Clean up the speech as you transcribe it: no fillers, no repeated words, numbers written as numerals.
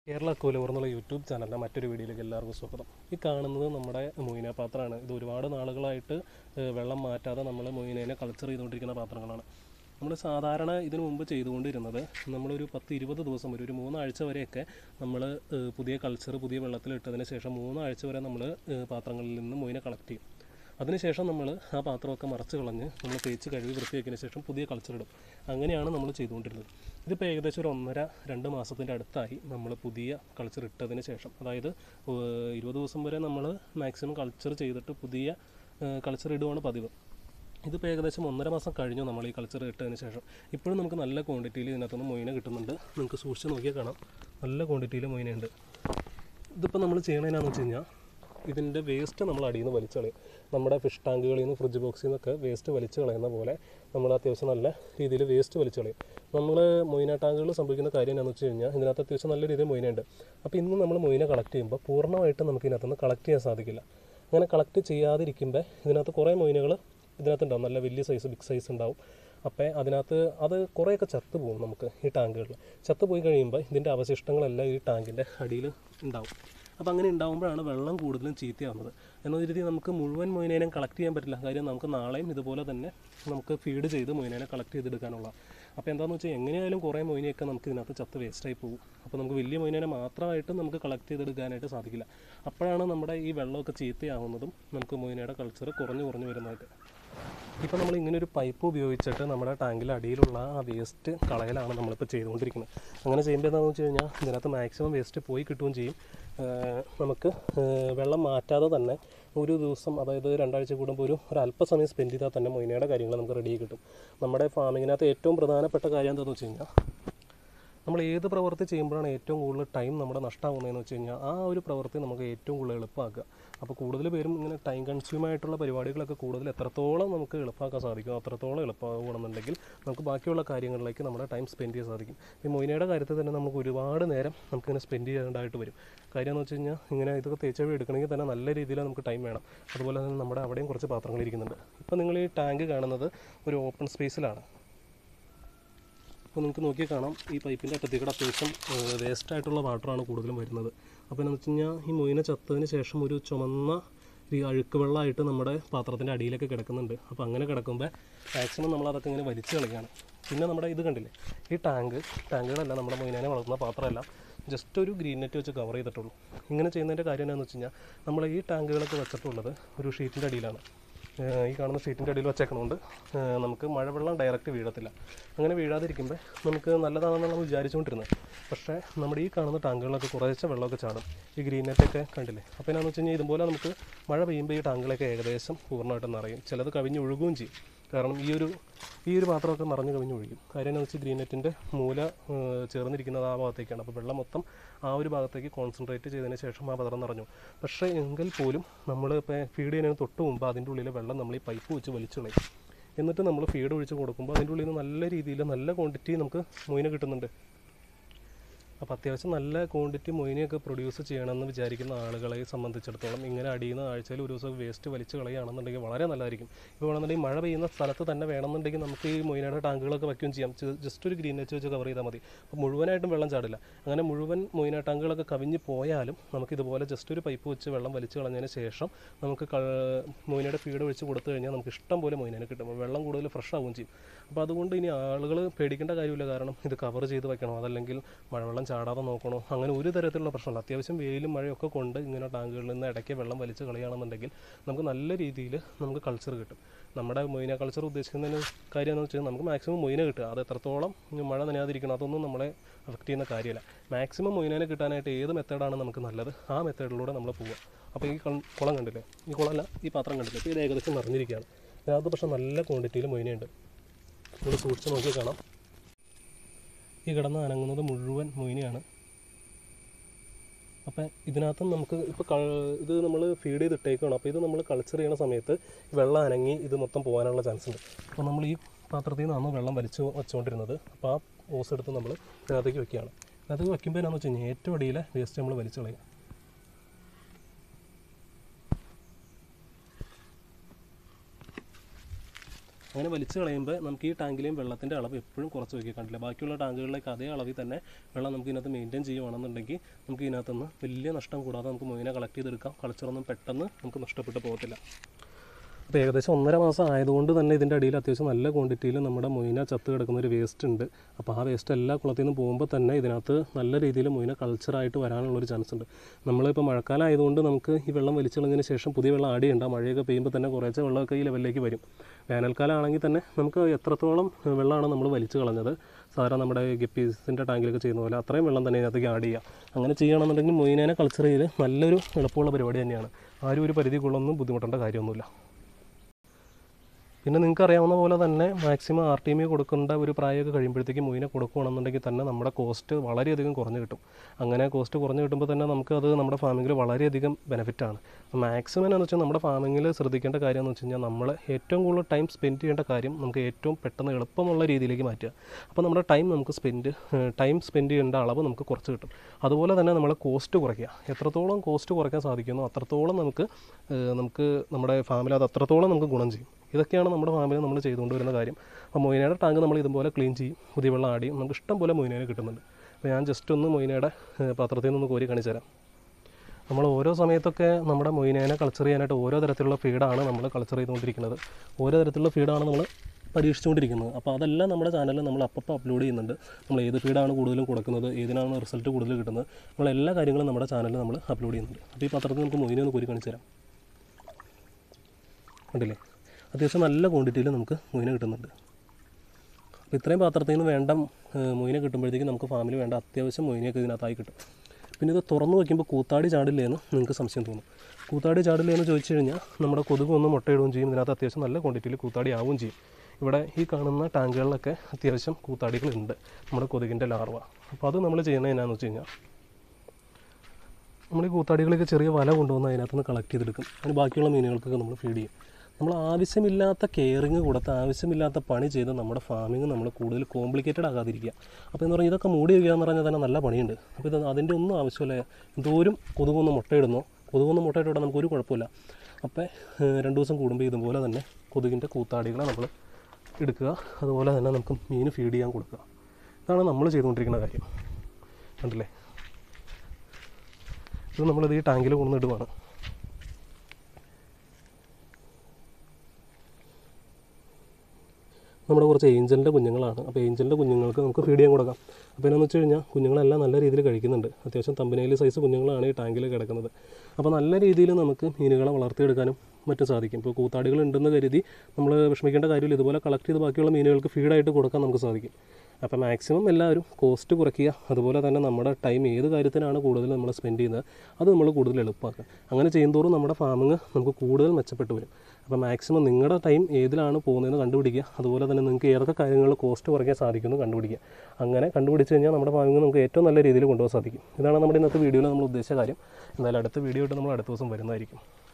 Kerala aquarium എന്നുള്ള YouTube ചാനലിൻ്റെ മറ്റൊരു വീഡിയോയിലേക്ക് എല്ലാവർക്കും സ്വാഗതം. ഈ കാണുന്നത് നമ്മുടെ മൊയിന പാത്രമാണ്. ഇത് ഒരുപാട് നാളുകളായിട്ട് വെള്ളം മാറ്റാതെ നമ്മൾ മൊയിനേനെ കൾച്ചർ ചെയ്തുകൊണ്ടിരിക്കുന്ന പാത്രങ്ങളാണ്. നമ്മൾ സാധാരണ ഇതിനു മുമ്പ് ചെയ്തുകൊണ്ടിരുന്നത് നമ്മളൊരു 10-20 ദിവസം വരെ, ഒരു 3 ആഴ്ച വരെയൊക്കെ നമ്മൾ പുതിയ കൾച്ചർ പുതിയ വെള്ളത്തിലിട്ടതിന് ശേഷം 3 ആഴ്ച വരെ നമ്മൾ പാത്രങ്ങളിൽ നിന്ന് മൊയിനെ കളക്ട് ചെയ്യും. അതിനുശേഷം നമ്മൾ ആ പാത്രമൊക്കെ മറച്ച് കളഞ്ഞ് നമ്മൾ തേച്ച് കഴുകി വൃത്തിയാക്കിയതിന് ശേഷം പുതിയ കൾച്ചർ ഇടും. അങ്ങനെയാണ് നമ്മൾ ചെയ്തുകൊണ്ടിരുന്നത്. ഇതിപ്പോൾ ഏകദേശം ഒരു 1.5-2 മാസത്തിൻ്റെ അടുത്തായി നമ്മൾ പുതിയ കൾച്ചർ ഇട്ടതിന് ശേഷം, അതായത് 20 ദിവസം വരെ നമ്മൾ മാക്സിമം കൾച്ചർ ചെയ്തിട്ട് പുതിയ കൾച്ചർ ഇടുകയാണ് പതിവ്. ഇതിപ്പോൾ ഏകദേശം 1.5 മാസം കഴിഞ്ഞു നമ്മൾ ഈ കൾച്ചർ ഇട്ടതിന് ശേഷം. ഇപ്പോഴും നമുക്ക് നല്ല ക്വാണ്ടിറ്റിയിൽ ഇതിനകത്തുനിന്ന് മൊയിന കിട്ടുന്നുണ്ട്. നമുക്ക് സൂക്ഷിച്ച് നോക്കിയാൽ കാണാം, നല്ല ക്വാണ്ടിറ്റിയിൽ മൊയിനുണ്ട്. ഇതിപ്പോൾ നമ്മൾ ചെയ്യണതിനാന്ന് വെച്ച് കഴിഞ്ഞാൽ ഇതിൻ്റെ വേസ്റ്റ് നമ്മൾ അടിയിൽ നിന്ന് വലിച്ചു കളയും. നമ്മുടെ ഫിഷ് ടാങ്കുകളിൽ നിന്ന് ഫ്രിഡ്ജ് ബോക്സിൽ നിന്നൊക്കെ വേസ്റ്റ് വലിച്ചു കളയുന്ന പോലെ നമ്മൾ അത്യാവശ്യം നല്ല രീതിയിൽ വേസ്റ്റ് വലിച്ചു കളയും. നമ്മൾ മൊയിന ടാങ്കുകൾ സംഭവിക്കുന്ന കാര്യം എന്താണെന്ന് വെച്ച് കഴിഞ്ഞാൽ ഇതിനകത്ത് അത്യാവശ്യം നല്ല രീതിയിൽ മൊയിനുണ്ട്. അപ്പോൾ ഇന്ന് നമ്മൾ മൊയിന കളക്ട് ചെയ്യുമ്പോൾ പൂർണ്ണമായിട്ട് നമുക്ക് ഇതിനകത്തുനിന്ന് കളക്ട് ചെയ്യാൻ സാധിക്കില്ല. അങ്ങനെ കളക്ട് ചെയ്യാതിരിക്കുമ്പോൾ ഇതിനകത്ത് കുറേ മൊയിനുകൾ ഇതിനകത്തുണ്ടാവും, നല്ല വലിയ സൈസ്, ബിഗ് സൈസ് ഉണ്ടാവും. അപ്പോൾ അതിനകത്ത് അത് കുറേയൊക്കെ ചത്തു പോകും. നമുക്ക് ഈ ടാങ്കുകളിൽ ചത്തുപോയി കഴിയുമ്പോൾ ഇതിൻ്റെ അവശിഷ്ടങ്ങളെല്ലാം ഈ ടാങ്കിൻ്റെ അടിയിൽ ഉണ്ടാവും. അപ്പോൾ അങ്ങനെ ഉണ്ടാകുമ്പോഴാണ് വെള്ളം കൂടുതലും ചീത്തയാവുന്നത്. എന്ന രീതി നമുക്ക് മുഴുവൻ മൊയിനേനെ കളക്ട് ചെയ്യാൻ പറ്റില്ല. കാര്യം നമുക്ക് നാളെയും ഇതുപോലെ തന്നെ നമുക്ക് ഫീഡ് ചെയ്ത് മൊയിനേനെ കളക്ട് ചെയ്തെടുക്കാനുള്ള. അപ്പോൾ എന്താണെന്ന് വെച്ചാൽ എങ്ങനെയായാലും കുറേ മൊയിനയൊക്കെ നമുക്ക് ഇതിനകത്ത് ചത്ത് വേസ്റ്റായി പോകും. അപ്പോൾ നമുക്ക് വലിയ മൊയിനേനെ മാത്രമായിട്ട് നമുക്ക് കളക്ട് ചെയ്തെടുക്കാനായിട്ട് സാധിക്കില്ല. അപ്പോഴാണ് നമ്മുടെ ഈ വെള്ളമൊക്കെ ചീത്തയാവുന്നതും നമുക്ക് മൊയിനയുടെ കൾച്ചർ കുറഞ്ഞു വരുന്നതായിട്ട്. ഇപ്പോൾ നമ്മൾ ഇങ്ങനൊരു പൈപ്പ് ഉപയോഗിച്ചിട്ട് നമ്മുടെ ടാങ്കിലെ അടിയിലുള്ള ആ വേസ്റ്റ് കളയലാണ് നമ്മളിപ്പോൾ ചെയ്തുകൊണ്ടിരിക്കുന്നത്. അങ്ങനെ ചെയ്യുമ്പോൾ എന്താണെന്ന് വെച്ച് കഴിഞ്ഞാൽ ഇതിനകത്ത് മാക്സിമം വേസ്റ്റ് പോയി കിട്ടുകയും ചെയ്യും. നമുക്ക് വെള്ളം മാറ്റാതെ തന്നെ ഒരു ദിവസം, അതായത് 2 ആഴ്ച കൂടുമ്പോൾ ഒരു അല്പസമയം സ്പെൻഡ് ചെയ്താൽ തന്നെ മൊയിനയുടെ കാര്യങ്ങൾ നമുക്ക് റെഡിയായി കിട്ടും. നമ്മുടെ ഫാമിങ്ങിനകത്ത് ഏറ്റവും പ്രധാനപ്പെട്ട കാര്യം എന്താണെന്ന് വെച്ച് കഴിഞ്ഞാൽ നമ്മൾ ഏത് പ്രവൃത്തി ചെയ്യുമ്പോഴാണ് ഏറ്റവും കൂടുതൽ ടൈം നമ്മുടെ നഷ്ടമാകുന്നതെന്ന് വെച്ച് കഴിഞ്ഞാൽ ആ ഒരു പ്രവൃത്തി നമുക്ക് ഏറ്റവും കൂടുതൽ എളുപ്പമാക്കുക. അപ്പോൾ കൂടുതൽ പേരും ഇങ്ങനെ ടൈം കൺസ്യൂമായിട്ടുള്ള പരിപാടികളൊക്കെ കൂടുതൽ എത്രത്തോളം നമുക്ക് എളുപ്പമാക്കാൻ സാധിക്കും അത്രത്തോളം എളുപ്പമാകണമെന്നുണ്ടെങ്കിൽ നമുക്ക് ബാക്കിയുള്ള കാര്യങ്ങളിലേക്ക് നമ്മുടെ ടൈം സ്പെൻഡ് ചെയ്യാൻ സാധിക്കും. ഈ മൊയിനയുടെ കാര്യത്തിൽ തന്നെ നമുക്ക് ഒരുപാട് നേരം നമുക്കിങ്ങനെ സ്പെൻഡ് ചെയ്യേണ്ടതായിട്ട് വരും. കാര്യം എന്ന് വെച്ച് കഴിഞ്ഞാൽ ഇങ്ങനെ ഇതൊക്കെ തേച്ചവി എടുക്കണമെങ്കിൽ തന്നെ നല്ല രീതിയിൽ നമുക്ക് ടൈം വേണം. അതുപോലെ തന്നെ നമ്മുടെ അവിടെയും കുറച്ച് പാത്രങ്ങൾ ഇരിക്കുന്നുണ്ട്. ഇപ്പോൾ നിങ്ങൾ ഈ ടാങ്ക് കാണുന്നത് ഒരു ഓപ്പൺ സ്പേസിലാണ്. അപ്പോൾ നിങ്ങൾക്ക് നോക്കിയാൽ കാണാം, ഈ പൈപ്പിൻ്റെ അറ്റത്തേക്കൂടെ അത്യാവശ്യം വേസ്റ്റായിട്ടുള്ള വാട്ടറാണ് കൂടുതലും വരുന്നത്. അപ്പോൾ എന്ന് വെച്ച് കഴിഞ്ഞാൽ ഈ മൊയിന ചത്തതിന് ശേഷം ഒരു ചുമന്ന ഈ അഴുക്ക് വെള്ളമായിട്ട് നമ്മുടെ പാത്രത്തിൻ്റെ അടിയിലൊക്കെ കിടക്കുന്നുണ്ട്. അപ്പോൾ അങ്ങനെ കിടക്കുമ്പോൾ മാക്സിമം നമ്മളതൊക്കെ ഇങ്ങനെ വലിച്ചു കളയാണ്. പിന്നെ നമ്മുടെ ഇത് കണ്ടില്ലേ, ഈ ടാങ്കുകളെല്ലാം നമ്മുടെ മൊയിനേനെ വളർത്തുന്ന പാത്രമെല്ലാം ജസ്റ്റ് ഒരു ഗ്രീൻ നെറ്റ് വെച്ച് കവർ ചെയ്തിട്ടുള്ളൂ. ഇങ്ങനെ ചെയ്യുന്നതിൻ്റെ കാര്യം എന്താണെന്ന് വെച്ച് കഴിഞ്ഞാൽ നമ്മൾ ഈ ടാങ്കുകളൊക്കെ വെച്ചിട്ടുള്ളത് ഒരു ഷീറ്റിൻ്റെ അടിയിലാണ്. ഈ കാണുന്ന ഷീറ്റിൻ്റെ അടിയിൽ വെച്ചേക്കണോണ്ട് നമുക്ക് മഴവെള്ളം ഡയറക്റ്റ് വീഴത്തില്ല. അങ്ങനെ വീഴാതിരിക്കുമ്പോൾ നമുക്ക് നല്ലതാണെന്ന് നമ്മൾ വിചാരിച്ചുകൊണ്ടിരുന്നത്. പക്ഷേ നമ്മുടെ ഈ കാണുന്ന ടാങ്കുകളൊക്കെ കുറേശ്ശെ വെള്ളമൊക്കെ ചാടും. ഈ ഗ്രീൻ നെറ്റൊക്കെ കണ്ടില്ലേ. അപ്പോൾ എന്നാന്ന് വെച്ച് കഴിഞ്ഞാൽ ഇതുപോലെ നമുക്ക് മഴ പെയ്യുമ്പോൾ ഈ ടാങ്കുകളൊക്കെ ഏകദേശം പൂർണ്ണമായിട്ട് നിറയും. ചിലത് കവിഞ്ഞൊഴുകുകയും ചെയ്യും. കാരണം ഈ ഒരു പാത്രമൊക്കെ നിറഞ്ഞ് കവിഞ്ഞൊഴിക്കും. കാര്യം എന്ന് വെച്ചാൽ ഗ്രീൻ നെറ്റിൻ്റെ മൂല ചേർന്നിരിക്കുന്നത് ആ ഭാഗത്തേക്കാണ്. അപ്പോൾ വെള്ളം മൊത്തം ആ ഒരു ഭാഗത്തേക്ക് കോൺസെൻട്രേറ്റ് ചെയ്തതിന് ശേഷം ആ പാത്രം നിറഞ്ഞു. പക്ഷേ എങ്കിൽ പോലും നമ്മൾ ഇപ്പോൾ ഫീഡ് ചെയ്യുന്നതിന് തൊട്ട് മുമ്പ് അതിൻ്റെ ഉള്ളിലെ വെള്ളം നമ്മൾ ഈ പൈപ്പ് വെച്ച് വലിച്ചു കളയും. എന്നിട്ട് നമ്മൾ ഫീഡ് ഒഴിച്ച് കൊടുക്കുമ്പോൾ അതിൻ്റെ ഉള്ളിൽ നിന്ന് നല്ല രീതിയിൽ നല്ല ക്വാണ്ടിറ്റി നമുക്ക് മൊയിന കിട്ടുന്നുണ്ട്. അപ്പോൾ അത്യാവശ്യം നല്ല ക്വാണ്ടിറ്റി മൊയിനയൊക്കെ പ്രൊഡ്യൂസ് ചെയ്യണമെന്ന് വിചാരിക്കുന്ന ആളുകളെ സംബന്ധിച്ചിടത്തോളം ഇങ്ങനെ അടിയുന്ന ആഴ്ചയിൽ ഒരു ദിവസം വേസ്റ്റ് വലിച്ച് കളയുകയാണെന്നുണ്ടെങ്കിൽ വളരെ നല്ലതായിരിക്കും. ഇപ്പോൾ വേണമെന്നുണ്ടെങ്കിൽ മഴ പെയ്യുന്ന സ്ഥലത്ത് തന്നെ വേണമെന്നുണ്ടെങ്കിൽ നമുക്ക് ഈ മൊയിനയുടെ ടാങ്കുകളൊക്കെ വയ്ക്കുകയും ചെയ്യാം. ജസ്റ്റ് ഒരു ഗ്രീൻ നെറ്റ് വെച്ച് കവർ ചെയ്താൽ മതി. അപ്പോൾ മുഴുവനായിട്ടും വെള്ളം ചാടില്ല. അങ്ങനെ മുഴുവൻ മൊയിന ടാങ്കുകളൊക്കെ കവിഞ്ഞ് പോയാലും നമുക്കിതുപോലെ ജസ്റ്റ് ഒരു പൈപ്പ് വെച്ച് വെള്ളം വലിച്ച് കളഞ്ഞതിന് ശേഷം നമുക്ക് മൊയിനയുടെ ഫീഡ് ഒഴിച്ച് കൊടുത്തു കഴിഞ്ഞാൽ നമുക്ക് ഇഷ്ടം പോലെ മൊയിനേനെ കിട്ടും. വെള്ളം കൂടുതൽ ഫ്രഷ് ആവുകയും ചെയ്യും. അപ്പോൾ അതുകൊണ്ട് ഇനി ആളുകൾ പേടിക്കേണ്ട കാര്യമില്ല. കാരണം ഇത് കവർ ചെയ്ത് വയ്ക്കണോ അതല്ലെങ്കിൽ മഴവെള്ളം ചാടാതെ നോക്കണോ, അങ്ങനെ ഒരു തരത്തിലുള്ള പ്രശ്നമില്ല. അത്യാവശ്യം വെയിലും മഴയൊക്കെ കൊണ്ട് ഇങ്ങനെ ടാങ്കുകളിൽ നിന്ന് ഇടയ്ക്ക് വെള്ളം വലിച്ച് കളയുകയാണെന്നുണ്ടെങ്കിൽ നമുക്ക് നല്ല രീതിയിൽ നമുക്ക് കൾച്ചർ കിട്ടും. നമ്മുടെ മൊയിന കൾച്ചർ ഉദ്ദേശിക്കുന്നതിന് കാര്യം എന്ന് വെച്ചാൽ നമുക്ക് മാക്സിമം മൊയിന കിട്ടുക. അത് എത്രത്തോളം മഴ നനയാതിരിക്കണം അതൊന്നും നമ്മളെ അഫക്റ്റ് ചെയ്യുന്ന കാര്യമല്ല. മാക്സിമം മൊയിനേനെ കിട്ടാനായിട്ട് ഏത് മെത്തേഡാണ് നമുക്ക് നല്ലത് ആ മെത്തേഡിലൂടെ നമ്മൾ പോവുക. അപ്പോൾ ഈ കുളം കണ്ടില്ലേ, ഈ കുളമല്ല ഈ പാത്രം കണ്ടില്ലേ, ഇപ്പോൾ ഇത് ഏകദേശം നിറഞ്ഞിരിക്കുകയാണ്. അതിനകത്ത് പക്ഷേ നല്ല ക്വാണ്ടിറ്റിയിൽ മൊയിനയുണ്ട്. നമ്മൾ സൂക്ഷിച്ച് നോക്കി കാണാം. ഈ കിടന്ന് അനങ്ങുന്നത് മുഴുവൻ മൊയിനയാണ്. അപ്പം ഇതിനകത്ത് നമുക്ക് ഇപ്പോൾ ഇത് നമ്മൾ ഫീഡ് ചെയ്തിട്ടേക്കാണ്. അപ്പോൾ ഇത് നമ്മൾ കൾച്ചർ ചെയ്യുന്ന സമയത്ത് വെള്ളം അനങ്ങി ഇത് മൊത്തം പോകാനുള്ള ചാൻസ് ഉണ്ട്. അപ്പോൾ നമ്മൾ ഈ പാത്രത്തിൽ നിന്നാണ് വെള്ളം വലിച്ച് വെച്ചുകൊണ്ടിരുന്നത്. അപ്പോൾ ആ ഓസ് എടുത്ത് നമ്മൾ ഇതിനകത്തേക്ക് വെക്കുകയാണ്. അതിനകത്തേക്ക് വയ്ക്കുമ്പോൾ എന്നാന്ന് വെച്ച് കഴിഞ്ഞാൽ ഏറ്റവും അടിയിലെ വേസ്റ്റ് നമ്മൾ വലിച്ച് കളയുക. അങ്ങനെ വലിച്ചു കളയുമ്പോൾ നമുക്ക് ഈ ടാങ്കിലെയും വെള്ളത്തിൻ്റെ അളവ് എപ്പോഴും കുറച്ച് വയ്ക്കുക കണ്ടില്ല. ബാക്കിയുള്ള ടാങ്കുകളിലേക്ക് അതേ അളവിൽ തന്നെ വെള്ളം നമുക്ക് ഇതിനകത്ത് മെയിൻറ്റെയിൻ ചെയ്യുകയാണെന്നുണ്ടെങ്കിൽ നമുക്ക് ഇതിനകത്തുനിന്ന് വലിയ നഷ്ടം കൂടാതെ നമുക്ക് മൊയിനെ കളക്ട് ചെയ്തെടുക്കാം. കൾച്ചറൊന്നും പെട്ടെന്ന് നമുക്ക് നഷ്ടപ്പെട്ടു പോകത്തില്ല. അപ്പോൾ ഏകദേശം 1.5 മാസം ആയതുകൊണ്ട് തന്നെ ഇതിൻ്റെ അടിയിൽ അത്യാവശ്യം നല്ല ക്വാണ്ടിറ്റിയിൽ നമ്മുടെ മൊയിന ചത്ത് കിടക്കുന്ന ഒരു വേസ്റ്റ് ഉണ്ട്. അപ്പോൾ ആ വേസ്റ്റ് എല്ലാ കുളത്തിൽ നിന്ന് പോകുമ്പോൾ തന്നെ ഇതിനകത്ത് നല്ല രീതിയിൽ മൊയിന കൾച്ചറായിട്ട് വരാനുള്ളൊരു ചാൻസ് ഉണ്ട്. നമ്മളിപ്പോൾ മഴക്കാലം ആയതുകൊണ്ട് നമുക്ക് ഈ വെള്ളം വലിച്ചെറിഞ്ഞതിന് ശേഷം പുതിയ വെള്ളം ആഡ് ചെയ്യേണ്ട. മഴയൊക്കെ പെയ്യുമ്പോൾ തന്നെ കുറേശ്ശെ വെള്ളമൊക്കെ ഈ ലെവലിലേക്ക് വരും. വേനൽക്കാലം ആണെങ്കിൽ തന്നെ നമുക്ക് എത്രത്തോളം വെള്ളമാണ് നമ്മൾ വലിച്ചു കളഞ്ഞത്, സാധാരണ നമ്മുടെ ഗപ്പീസിൻ്റെ ടാങ്കിലൊക്കെ ചെയ്യുന്ന പോലെ അത്രയും വെള്ളം തന്നെ ഇതിനകത്തേക്ക് ആഡ് ചെയ്യുക. അങ്ങനെ ചെയ്യുകയാണെന്നുണ്ടെങ്കിൽ മൊയിനെ കൾച്ചർ ചെയ്ത് നല്ലൊരു എളുപ്പമുള്ള പരിപാടി തന്നെയാണ്. ആരും ഒരു പരിധിക്കുള്ളൊന്നും ബുദ്ധിമുട്ടേണ്ട കാര്യമൊന്നുമില്ല. പിന്നെ നിങ്ങൾക്ക് അറിയാവുന്ന പോലെ തന്നെ മാക്സിമം RTMA കൊടുക്കേണ്ട ഒരു പ്രായമൊക്കെ കഴിയുമ്പോഴത്തേക്കും മൊയിനെ കൊടുക്കുകയാണെന്നുണ്ടെങ്കിൽ തന്നെ നമ്മുടെ കോസ്റ്റ് വളരെയധികം കുറഞ്ഞ് കിട്ടും. അങ്ങനെ കോസ്റ്റ് കുറഞ്ഞ് കിട്ടുമ്പോൾ തന്നെ നമുക്കത് നമ്മുടെ ഫാമിങ്ങിൽ വളരെയധികം ബെനിഫിറ്റാണ്. മാക്സിമം എന്ന് വെച്ചാൽ നമ്മുടെ ഫാമിങ്ങിൽ ശ്രദ്ധിക്കേണ്ട കാര്യം എന്ന് വെച്ച് കഴിഞ്ഞാൽ നമ്മൾ ഏറ്റവും കൂടുതൽ ടൈം സ്പെൻഡ് ചെയ്യേണ്ട കാര്യം നമുക്ക് ഏറ്റവും പെട്ടെന്ന് എളുപ്പമുള്ള രീതിയിലേക്ക് മാറ്റുക. അപ്പോൾ നമ്മുടെ ടൈം സ്പെൻഡ് ചെയ്യേണ്ട അളവ് നമുക്ക് കുറച്ച് കിട്ടും. അതുപോലെ തന്നെ നമ്മൾ കോസ്റ്റ് കുറയ്ക്കുക. എത്രത്തോളം കോസ്റ്റ് കുറയ്ക്കാൻ സാധിക്കുന്നോ അത്രത്തോളം നമുക്ക് നമ്മുടെ ഫാമിൽ അത് അത്രത്തോളം നമുക്ക് ഗുണം ചെയ്യും. ഇതൊക്കെയാണ് നമ്മുടെ ഫാമിൽ നമ്മൾ ചെയ്തുകൊണ്ട് വരുന്ന കാര്യം. അപ്പോൾ മൊയിനയുടെ ടാങ്ക് നമ്മൾ ഇതുപോലെ ക്ലീൻ ചെയ്യും, പുതിയ വെള്ളം ആഡ് ചെയ്യും. നമുക്ക് ഇഷ്ടം പോലെ മൊയിനെ കിട്ടുന്നുണ്ട്. അപ്പോൾ ഞാൻ ജസ്റ്റ് ഒന്ന് മൊയിനയുടെ പാത്രത്തിൽ നിന്ന് കോരി കാണിച്ചു തരാം. നമ്മൾ ഓരോ സമയത്തൊക്കെ നമ്മുടെ മൊയിനെ കൾച്ചർ ചെയ്യാനായിട്ട് ഓരോ തരത്തിലുള്ള ഫീഡാണ് നമ്മൾ കൾച്ചർ ചെയ്തുകൊണ്ടിരിക്കുന്നത്. ഓരോ തരത്തിലുള്ള ഫീഡാണ് നമ്മൾ പരീക്ഷിച്ചുകൊണ്ടിരിക്കുന്നത്. അപ്പോൾ അതെല്ലാം നമ്മുടെ ചാനലിൽ നമ്മൾ അപ്പം അപ്ലോഡ് ചെയ്യുന്നുണ്ട്. നമ്മൾ ഏത് ഫീഡാണ് കൂടുതലും കൊടുക്കുന്നത്, ഏതിനാണ് റിസൾട്ട് കൂടുതൽ കിട്ടുന്നത്, നമ്മൾ എല്ലാ കാര്യങ്ങളും നമ്മുടെ ചാനലിൽ നമ്മൾ അപ്ലോഡ് ചെയ്യുന്നുണ്ട്. അപ്പോൾ ഈ പത്രത്തിൽ നമുക്ക് മൊയിനെ ഒന്ന് കോരി കാണിച്ചു തരാം. കണ്ടില്ലേ, അത്യാവശ്യം നല്ല ക്വാണ്ടിറ്റിയിൽ നമുക്ക് മൊയിനെ കിട്ടുന്നുണ്ട്. അപ്പോൾ ഇത്രയും പാത്രത്തിൽ നിന്ന് വേണ്ട മൊയിനെ കിട്ടുമ്പോഴത്തേക്കും നമുക്ക് ഫാമിലി വേണ്ട അത്യാവശ്യം മൊയിനെയൊക്കെ ഇതിനകത്തായി കിട്ടും. പിന്നെ ഇത് തുറന്ന് വയ്ക്കുമ്പോൾ കൂത്താടി ചാടില്ലേ എന്ന് നിങ്ങൾക്ക് സംശയം തോന്നും. കൂത്താടി ചാടില്ലേ എന്ന് ചോദിച്ചു കഴിഞ്ഞാൽ നമ്മുടെ കൊതുക് ഒന്ന് മുട്ടയിടുകയും ചെയ്യും. ഇതിനകത്ത് അത്യാവശ്യം നല്ല ക്വാണ്ടിറ്റിയിൽ കൂത്താടി ആവുകയും ചെയ്യും. ഇവിടെ ഈ കാണുന്ന ടാങ്കുകളിലൊക്കെ അത്യാവശ്യം കൂത്താടികളുണ്ട്, നമ്മുടെ കൊതുകിൻ്റെ ലാർവ. അപ്പോൾ അത് നമ്മൾ ചെയ്യുന്നത് എന്നാന്ന് വെച്ച് കഴിഞ്ഞാൽ നമ്മൾ ഈ കൂത്താടികളൊക്കെ ചെറിയ വല കൊണ്ടുവന്ന് അതിനകത്ത് നിന്ന് കളക്ട് ചെയ്തെടുക്കും. അതിന് ബാക്കിയുള്ള മീനുകൾക്കൊക്കെ നമ്മൾ ഫീഡ് ചെയ്യും. നമ്മൾ ആവശ്യമില്ലാത്ത കെയറിങ് കൊടുത്ത് ആവശ്യമില്ലാത്ത പണി ചെയ്ത് നമ്മുടെ ഫാമിങ് നമ്മൾ കൂടുതൽ കോംപ്ലിക്കേറ്റഡ് ആകാതിരിക്കുക. അപ്പോൾ എന്ന് പറഞ്ഞാൽ ഇതൊക്കെ മൂടി വയ്ക്കുക എന്ന് പറഞ്ഞാൽ തന്നെ നല്ല പണിയുണ്ട്. അപ്പോൾ ഇത് അതിൻ്റെ ഒന്നും ആവശ്യമില്ല. എന്തോരം കൊതുകൊന്ന് മുട്ടയിടുന്നോ, കൊതുകൊന്ന് മുട്ടയിട്ടോടെ നമുക്കൊരു കുഴപ്പമില്ല. അപ്പോൾ 2 ദിവസം കൂടുമ്പോൾ ഇതുപോലെ തന്നെ കൊതുകിൻ്റെ കൂത്താടികളെ നമ്മൾ എടുക്കുക. അതുപോലെ തന്നെ നമുക്ക് മീൻ ഫീഡ് ചെയ്യാൻ കൊടുക്കുക. ഇതാണ് നമ്മൾ ചെയ്തുകൊണ്ടിരിക്കുന്ന കാര്യം. കണ്ടില്ലേ, ഇത് നമ്മളിത് ഈ ടാങ്കിൽ കൊണ്ടുവന്നിടുവാണ്. നമ്മുടെ കുറച്ച് ഏഞ്ചലിൻ്റെ കുഞ്ഞുങ്ങളാണ്. അപ്പോൾ ഏഞ്ചലിൻ്റെ കുഞ്ഞുങ്ങൾക്ക് നമുക്ക് ഫീഡ് ചെയ്യാൻ കൊടുക്കാം. അപ്പോൾ എന്നാന്ന് വെച്ച് കഴിഞ്ഞാൽ കുഞ്ഞുങ്ങളെല്ലാം നല്ല രീതിയിൽ കഴിക്കുന്നുണ്ട്. അത്യാവശ്യം തമ്പനയിൽ സൈസ് കുഞ്ഞുങ്ങളാണ് ഈ ടാങ്കിൽ കിടക്കുന്നത്. അപ്പോൾ നല്ല രീതിയിൽ നമുക്ക് മീനുകളെ വളർത്തിയെടുക്കാനും മറ്റും സാധിക്കും. ഇപ്പോൾ കൂത്താടികൾ ഉണ്ടെന്ന് കരുതി നമ്മൾ വിഷമിക്കേണ്ട കാര്യമില്ല. ഇതുപോലെ കളക്ട് ചെയ്ത് ബാക്കിയുള്ള മീനുകൾക്ക് ഫീഡായിട്ട് കൊടുക്കാൻ നമുക്ക് സാധിക്കും. അപ്പോൾ മാക്സിമം എല്ലാവരും കോസ്റ്റ് കുറയ്ക്കുക. അതുപോലെ തന്നെ നമ്മുടെ ടൈം ഏത് കാര്യത്തിനാണ് കൂടുതൽ നമ്മൾ സ്പെൻഡ് ചെയ്യുന്നത് അത് നമ്മൾ കൂടുതൽ എളുപ്പമാക്കുക. അങ്ങനെ ചെയ്യുന്തോറും നമ്മുടെ ഫാമിങ് നമുക്ക് കൂടുതൽ മെച്ചപ്പെട്ട് വരും. അപ്പോൾ മാക്സിമം നിങ്ങളുടെ ടൈം ഏതിലാണ് പോകുന്നതെന്ന് കണ്ടുപിടിക്കുക. അതുപോലെ തന്നെ നിങ്ങൾക്ക് ഏതൊക്കെ കാര്യങ്ങൾ കോസ്റ്റ് കുറയ്ക്കാൻ സാധിക്കുമെന്ന് കണ്ടുപിടിക്കുക. അങ്ങനെ കണ്ടുപിടിച്ച് കഴിഞ്ഞാൽ നമ്മുടെ ഫാമിങ് നമുക്ക് ഏറ്റവും നല്ല രീതിയിൽ കൊണ്ടുപോകാൻ സാധിക്കും. ഇതാണ് നമ്മുടെ ഇന്നത്തെ വീഡിയോയിൽ നമ്മൾ ഉദ്ദേശിച്ച കാര്യം. എന്തായാലും അടുത്ത വീഡിയോ ആയിട്ട് നമ്മൾ അടുത്ത ദിവസം വരുന്നതായിരിക്കും.